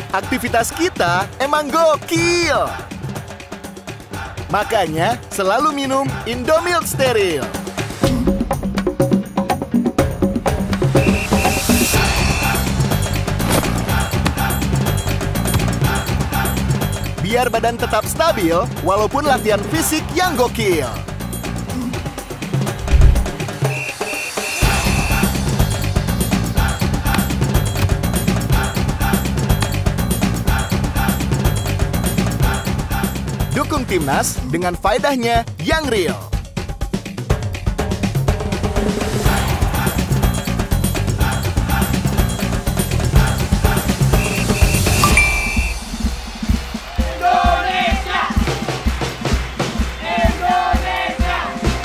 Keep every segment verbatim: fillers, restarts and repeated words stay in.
Aktivitas kita emang gokil. Makanya selalu minum Indomilk steril. Biar badan tetap stabil walaupun latihan fisik yang gokil. Dukung timnas dengan faedahnya yang real. Indonesia! Indonesia!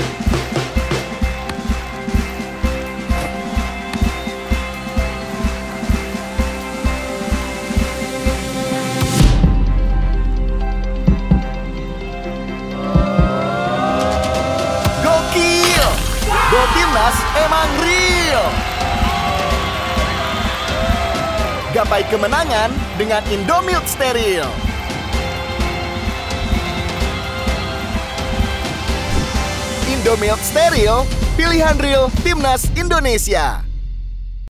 Gokil! Go Timnas emang real! Gapai kemenangan dengan Indomilk steril. Indomilk steril, pilihan real Timnas Indonesia.